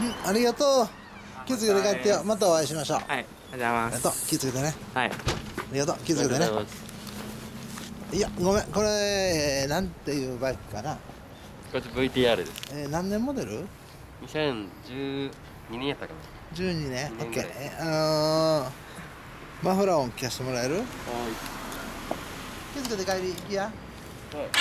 ありがとう。気をつけて帰ってよ。またお会いしましょう。 はい、ありがとうございます。 ありがとう。気をつけてね。 はい。 ありがとう。気をつけてね。いや、ごめん。これ、なんていうバイクかな。 これ VTR です。 何年モデル？ 2012年やったかな。 12年。オ 2年ッケぐらいー。マフラー音聞かせてもらえる？ は気をつけて帰り行きや。 い。はい。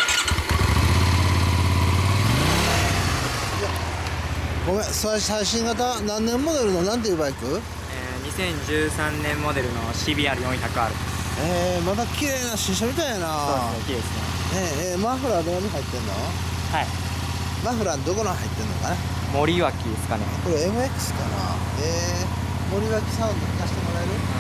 ごめん、最新型何年モデルのなんていうバイク？ 2013年モデルの CBR400R です。 まだ綺麗な新車みたいやな。 そうですね、綺麗ですね。 マフラーどこに入ってんの？ はい。 マフラーどこの入ってんのかな？ 森脇ですかね。 これ MX かな。森脇サウンド聞かせてもらえる？